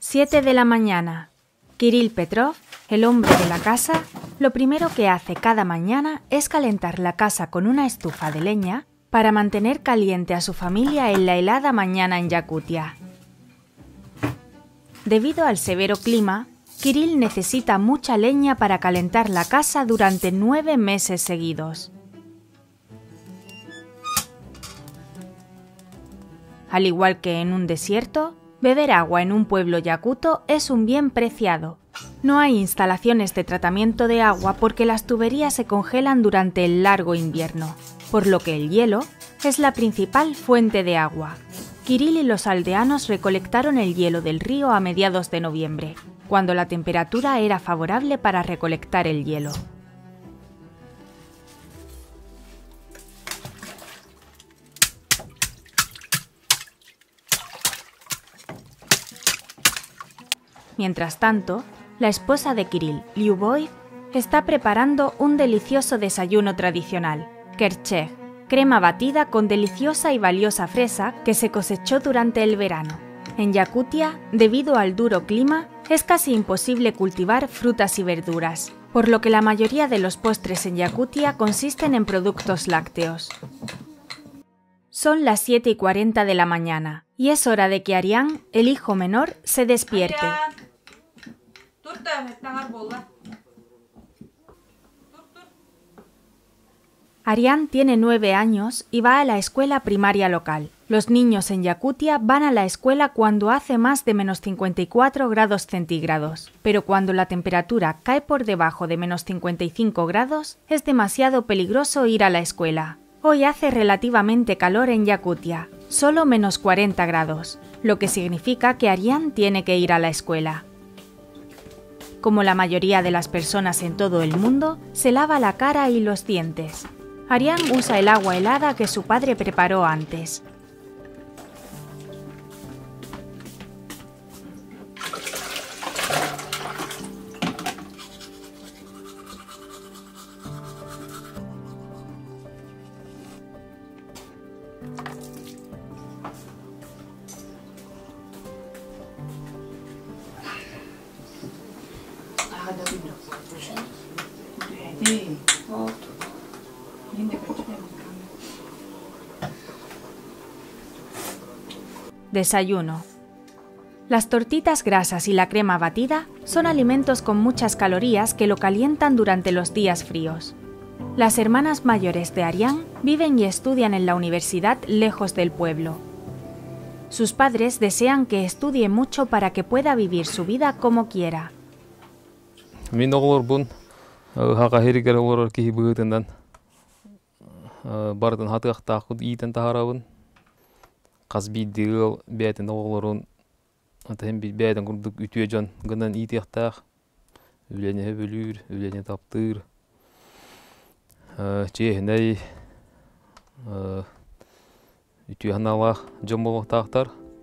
7 de la mañana. Kirill Petrov, el hombre de la casa, lo primero que hace cada mañana es calentar la casa con una estufa de leña para mantener caliente a su familia en la helada mañana en Yakutia. Debido al severo clima, Kirill necesita mucha leña para calentar la casa durante 9 meses seguidos. Al igual que en un desierto, beber agua en un pueblo yakuto es un bien preciado. No hay instalaciones de tratamiento de agua porque las tuberías se congelan durante el largo invierno, por lo que el hielo es la principal fuente de agua. Kirill y los aldeanos recolectaron el hielo del río a mediados de noviembre, cuando la temperatura era favorable para recolectar el hielo. Mientras tanto, la esposa de Kirill, Lyubov, está preparando un delicioso desayuno tradicional, kercheg, crema batida con deliciosa y valiosa fresa que se cosechó durante el verano. En Yakutia, debido al duro clima, es casi imposible cultivar frutas y verduras, por lo que la mayoría de los postres en Yakutia consisten en productos lácteos. Son las 7:40 de la mañana y es hora de que Arián, el hijo menor, se despierte. Arián tiene 9 años y va a la escuela primaria local. Los niños en Yakutia van a la escuela cuando hace más de -54 grados centígrados, pero cuando la temperatura cae por debajo de -55 grados, es demasiado peligroso ir a la escuela. Hoy hace relativamente calor en Yakutia, solo -40 grados, lo que significa que Arián tiene que ir a la escuela. Como la mayoría de las personas en todo el mundo, se lava la cara y los dientes. Arián usa el agua helada que su padre preparó antes. Desayuno. Las tortitas grasas y la crema batida son alimentos con muchas calorías que lo calientan durante los días fríos. Las hermanas mayores de Arián viven y estudian en la universidad lejos del pueblo. Sus padres desean que estudie mucho para que pueda vivir su vida como quiera. Qazbidil beten oğlorun atahem beten kurduk ütüyecan gınan itiyahtaq ülene bölür ülene taptır çehnay ütüyanala jombolaqtar.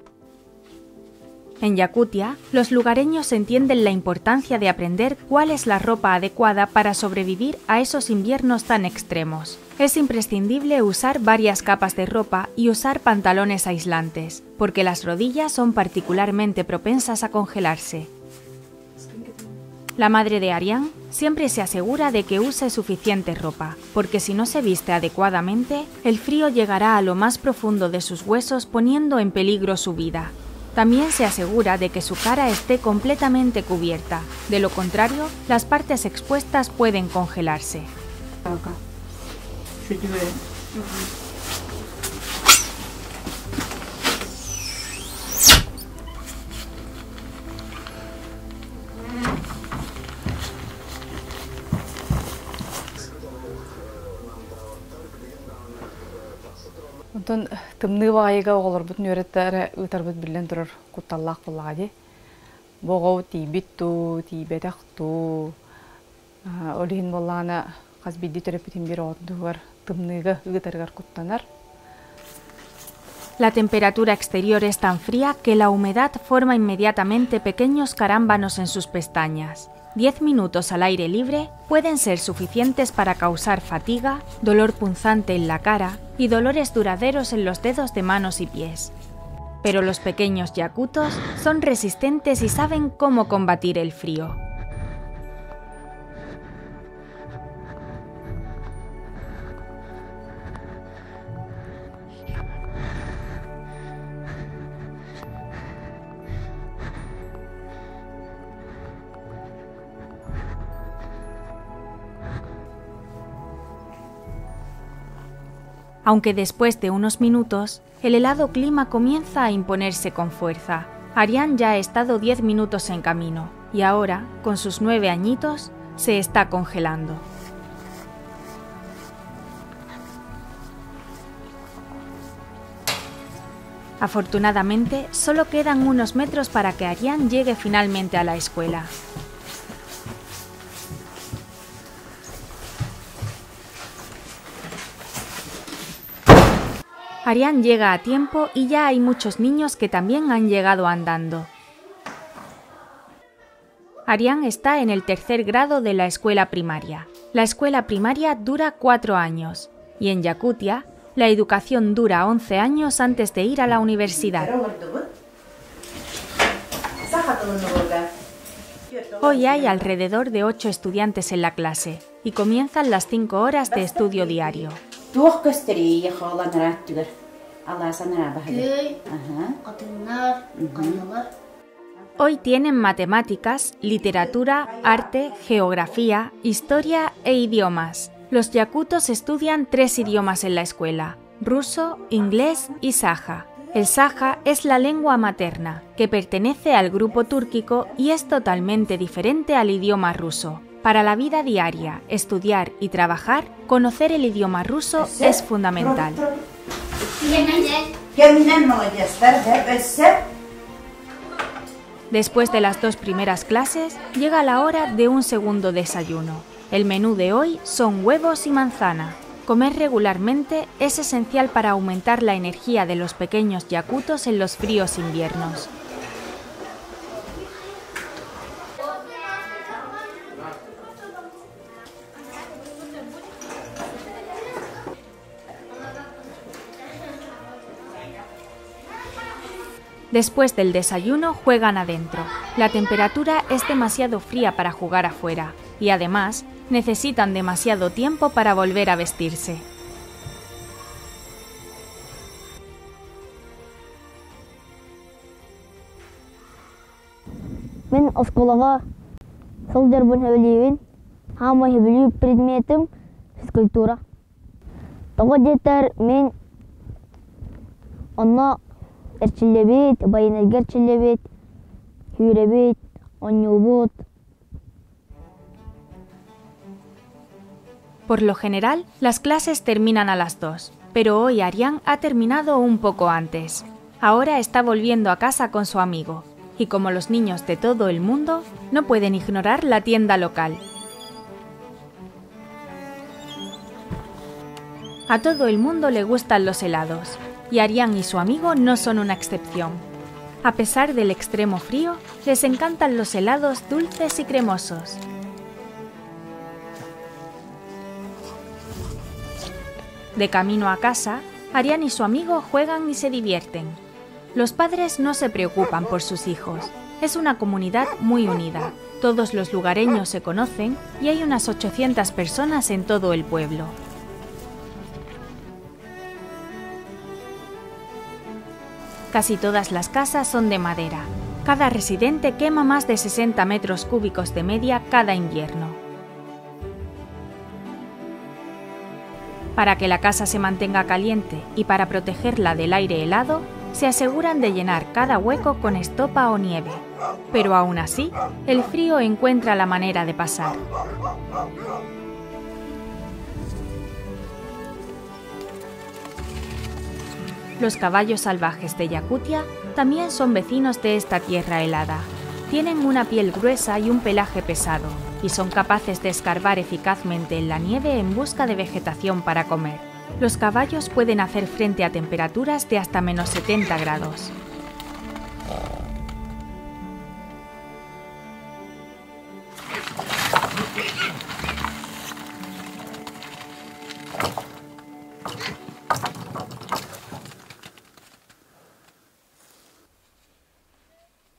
En Yakutia, los lugareños entienden la importancia de aprender cuál es la ropa adecuada para sobrevivir a esos inviernos tan extremos. Es imprescindible usar varias capas de ropa y usar pantalones aislantes, porque las rodillas son particularmente propensas a congelarse. La madre de Arián siempre se asegura de que use suficiente ropa, porque si no se viste adecuadamente, el frío llegará a lo más profundo de sus huesos poniendo en peligro su vida. También se asegura de que su cara esté completamente cubierta, de lo contrario, las partes expuestas pueden congelarse. Ondan tımnığı bağayıga oğulur bütün öğretleri ıtarbıt bilen durur kuttallaq bullağı. Boğav tibittu, tibetaktu, olihin bollağına qazbiddi törepütin bir oğudu var tımnığı ıtargar kuttanar. La temperatura exterior es tan fría que la humedad forma inmediatamente pequeños carámbanos en sus pestañas. 10 minutos al aire libre pueden ser suficientes para causar fatiga, dolor punzante en la cara y dolores duraderos en los dedos de manos y pies. Pero los pequeños yakutos son resistentes y saben cómo combatir el frío. Aunque después de unos minutos, el helado clima comienza a imponerse con fuerza. Arián ya ha estado 10 minutos en camino y ahora, con sus 9 añitos, se está congelando. Afortunadamente, solo quedan unos metros para que Arián llegue finalmente a la escuela. Arián llega a tiempo y ya hay muchos niños que también han llegado andando. Arián está en el 3er grado de la escuela primaria. La escuela primaria dura 4 años y en Yakutia la educación dura 11 años antes de ir a la universidad. Hoy hay alrededor de 8 estudiantes en la clase y comienzan las 5 horas de estudio diario. Hoy tienen matemáticas, literatura, arte, geografía, historia e idiomas. Los yakutos estudian 3 idiomas en la escuela: ruso, inglés y saja. El saja es la lengua materna, que pertenece al grupo túrquico y es totalmente diferente al idioma ruso. Para la vida diaria, estudiar y trabajar, conocer el idioma ruso es fundamental. Después de las 2 primeras clases, llega la hora de un segundo desayuno. El menú de hoy son huevos y manzana. Comer regularmente es esencial para aumentar la energía de los pequeños yakutos en los fríos inviernos. Después del desayuno juegan adentro. La temperatura es demasiado fría para jugar afuera y además necesitan demasiado tiempo para volver a vestirse. Мен школага сол жербен хөбөлөйбүн. Хама хөбөлүү предметим физкультура. Тога жетер мен онно эрчилебит, байынергерчилебит, хүребит, оннубут. Por lo general, las clases terminan a las 2, pero hoy Arián ha terminado un poco antes. Ahora está volviendo a casa con su amigo, y como los niños de todo el mundo, no pueden ignorar la tienda local. A todo el mundo le gustan los helados, y Arián y su amigo no son una excepción. A pesar del extremo frío, les encantan los helados dulces y cremosos. De camino a casa, Arián y su amigo juegan y se divierten. Los padres no se preocupan por sus hijos. Es una comunidad muy unida. Todos los lugareños se conocen y hay unas 800 personas en todo el pueblo. Casi todas las casas son de madera. Cada residente quema más de 60 metros cúbicos de media cada invierno. Para que la casa se mantenga caliente y para protegerla del aire helado, se aseguran de llenar cada hueco con estopa o nieve. Pero aún así, el frío encuentra la manera de pasar. Los caballos salvajes de Yakutia también son vecinos de esta tierra helada. Tienen una piel gruesa y un pelaje pesado, y son capaces de escarbar eficazmente en la nieve en busca de vegetación para comer. Los caballos pueden hacer frente a temperaturas de hasta menos 70 grados.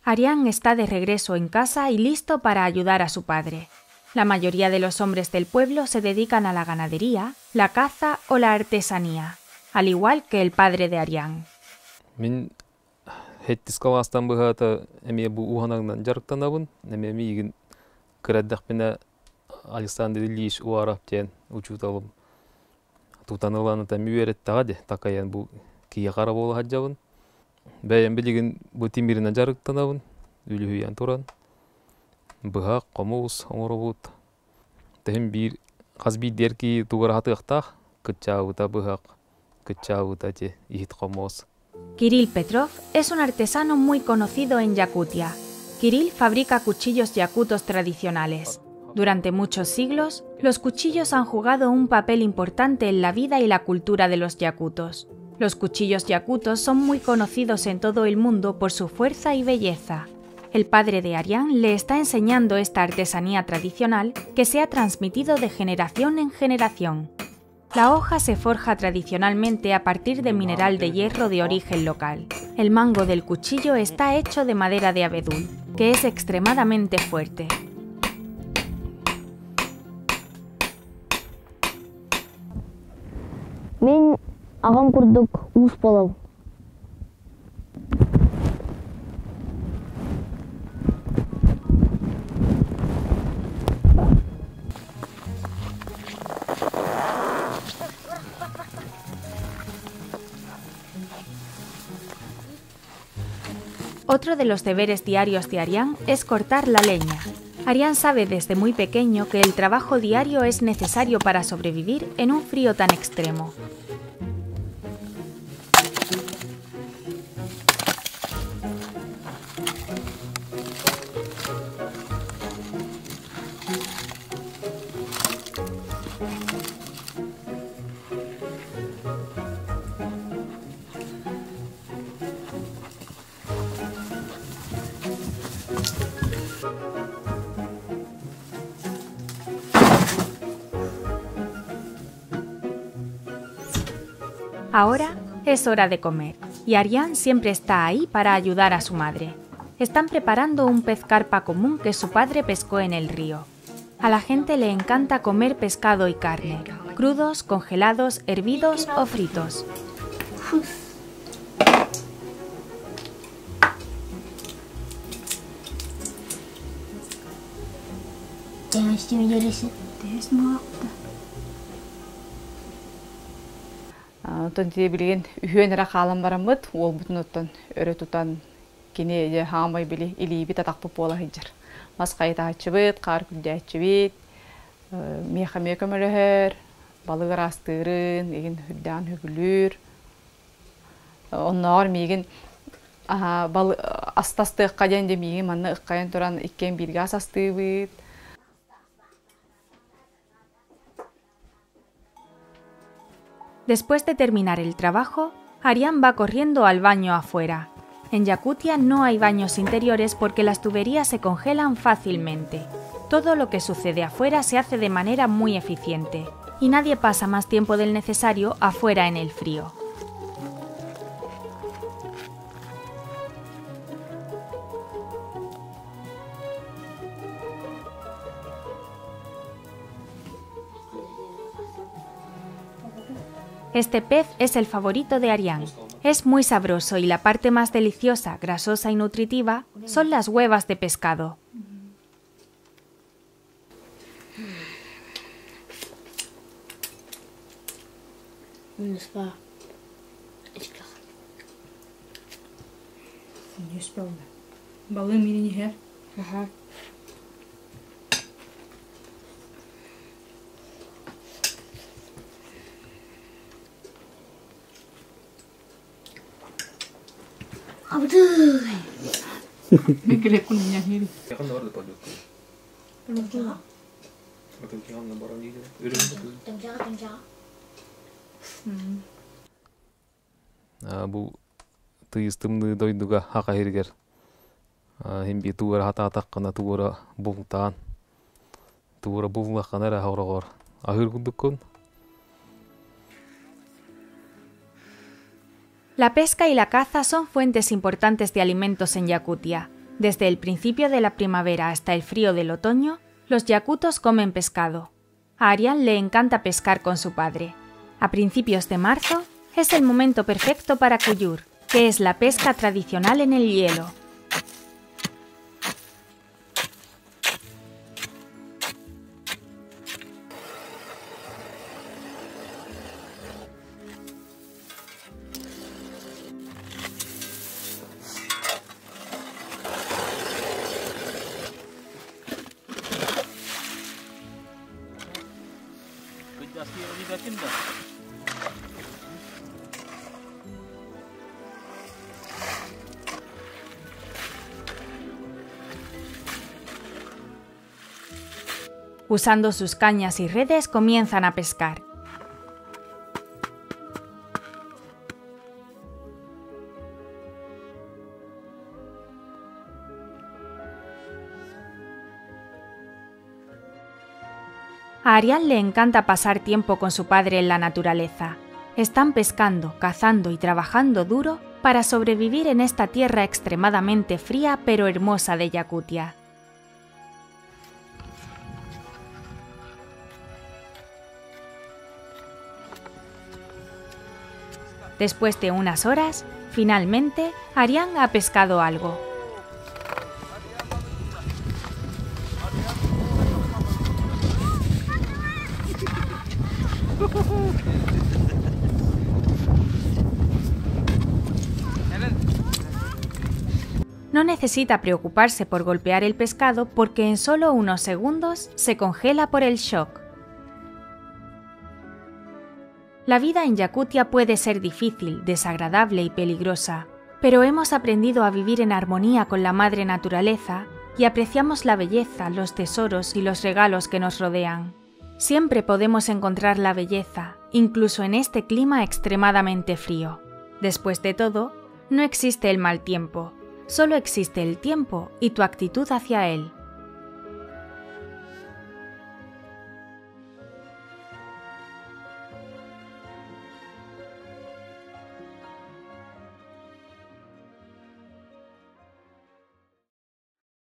Arián está de regreso en casa y listo para ayudar a su padre. La mayoría de los hombres del pueblo se dedican a la ganadería, la caza o la artesanía, al igual que el padre de Arián. Мен хеттис каластан быхата эме бу уханагдан жарыктанабын. Эме мигин кыраддакпена Александр Ильич Уараптен учуталым. Тутаныланы та мүвереттагаде такаян бу кие кара болу хаджабын. Бәйен билигин бу тимиринен жарыктанабын. Үлүхүйен туран. Быхак, комуус, оңоробут. Тем бир казби дерки тугара хатыктах, кытчаута быхак, кытчаута те ихит комуус. Kirill Petrov es un artesano muy conocido en Yakutia. Kirill fabrica cuchillos yakutos tradicionales. Durante muchos siglos, los cuchillos han jugado un papel importante en la vida y la cultura de los yakutos. Los cuchillos yakutos son muy conocidos en todo el mundo por su fuerza y belleza. El padre de Arián le está enseñando esta artesanía tradicional que se ha transmitido de generación en generación. La hoja se forja tradicionalmente a partir de mineral de hierro de origen local. El mango del cuchillo está hecho de madera de abedul, que es extremadamente fuerte. Мен ағам курдук уус болом. Otro de los deberes diarios de Arián es cortar la leña. Arián sabe desde muy pequeño que el trabajo diario es necesario para sobrevivir en un frío tan extremo. Ahora es hora de comer, y Arián siempre está ahí para ayudar a su madre. Están preparando un pez carpa común que su padre pescó en el río. A la gente le encanta comer pescado y carne, crudos, congelados, hervidos o fritos. Онтон тие билген үйөнөрө каалам барамыт, ол бүтүн оттон өрө тутан кини же хаамай били илиби татакпып бола хыжыр. Маскай таачыбыт, кар күддәчүбит, меха көмөлөр, балыгыр астырын, еген хүддан хүгүлүр. Оннор меген астасты ыккаден де меген манна ыккайын туран иккен бирге асастыбыт. Después de terminar el trabajo, Arián va corriendo al baño afuera. En Yakutia no hay baños interiores porque las tuberías se congelan fácilmente. Todo lo que sucede afuera se hace de manera muy eficiente, y nadie pasa más tiempo del necesario afuera en el frío. Este pez es el favorito de Arián. Es muy sabroso y la parte más deliciosa, grasosa y nutritiva son las huevas de pescado. Бу тыйыстымны дойдуга хака хергер. Химби тугара хататаккана тугара бултан. Тугара буллаккана ра хаврагор. Ахыр гудуккон. La pesca y la caza son fuentes importantes de alimentos en Yakutia. Desde el principio de la primavera hasta el frío del otoño, los yakutos comen pescado. A Arián le encanta pescar con su padre. A principios de marzo es el momento perfecto para kuyur, que es la pesca tradicional en el hielo. Usando sus cañas y redes comienzan a pescar. A Arián le encanta pasar tiempo con su padre en la naturaleza. Están pescando, cazando y trabajando duro para sobrevivir en esta tierra extremadamente fría pero hermosa de Yakutia. Después de unas horas, finalmente, Arián ha pescado algo. No necesita preocuparse por golpear el pescado porque en solo unos segundos se congela por el shock. La vida en Yakutia puede ser difícil, desagradable y peligrosa, pero hemos aprendido a vivir en armonía con la madre naturaleza y apreciamos la belleza, los tesoros y los regalos que nos rodean. Siempre podemos encontrar la belleza, incluso en este clima extremadamente frío. Después de todo, no existe el mal tiempo, solo existe el tiempo y tu actitud hacia él.